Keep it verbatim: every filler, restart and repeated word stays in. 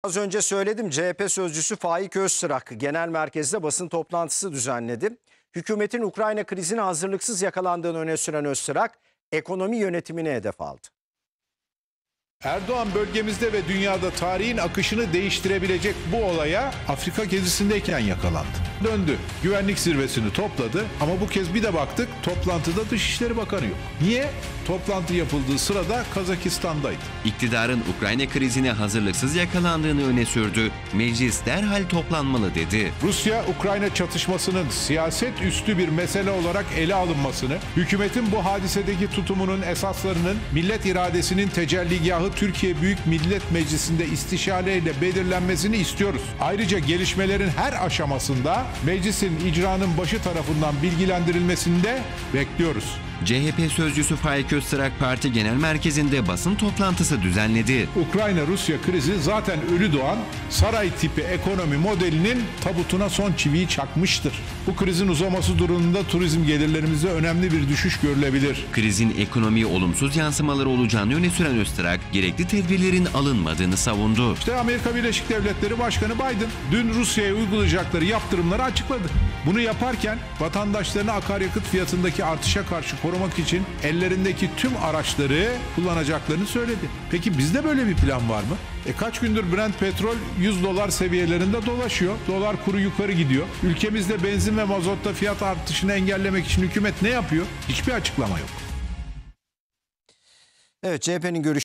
Az önce söyledim, C H P sözcüsü Faik Öztrak genel merkezde basın toplantısı düzenledi. Hükümetin Ukrayna krizine hazırlıksız yakalandığını öne süren Öztrak, ekonomi yönetimini hedef aldı. Erdoğan bölgemizde ve dünyada tarihin akışını değiştirebilecek bu olaya Afrika gezisindeyken yakalandı. Döndü, güvenlik zirvesini topladı ama bu kez bir de baktık toplantıda Dışişleri Bakanı yok. Niye? Toplantı yapıldığı sırada Kazakistan'daydı. İktidarın Ukrayna krizine hazırlıksız yakalandığını öne sürdü. Meclis derhal toplanmalı dedi. Rusya-Ukrayna çatışmasının siyaset üstü bir mesele olarak ele alınmasını, hükümetin bu hadisedeki tutumunun esaslarının millet iradesinin tecelligahı Türkiye Büyük Millet Meclisi'nde istişareyle belirlenmesini istiyoruz. Ayrıca gelişmelerin her aşamasında meclisin icranın başı tarafından bilgilendirilmesini de bekliyoruz. C H P sözcüsü Faik Öztrak parti genel merkezinde basın toplantısı düzenledi. Ukrayna-Rusya krizi zaten ölü doğan saray tipi ekonomi modelinin tabutuna son çiviyi çakmıştır. Bu krizin uzaması durumunda turizm gelirlerimizde önemli bir düşüş görülebilir. Krizin ekonomiye olumsuz yansımaları olacağını öne süren Öztrak, gerekli tedbirlerin alınmadığını savundu. İşte Amerika Birleşik Devletleri Başkanı Biden dün Rusya'ya uygulayacakları yaptırımları açıkladı. Bunu yaparken vatandaşlarına akaryakıt fiyatındaki artışa karşı korumak için ellerindeki tüm araçları kullanacaklarını söyledi. Peki bizde böyle bir plan var mı? E kaç gündür Brent petrol yüz dolar seviyelerinde dolaşıyor. Dolar kuru yukarı gidiyor. Ülkemizde benzin ve mazotta fiyat artışını engellemek için hükümet ne yapıyor? Hiçbir açıklama yok. Evet, C H P'nin görüşü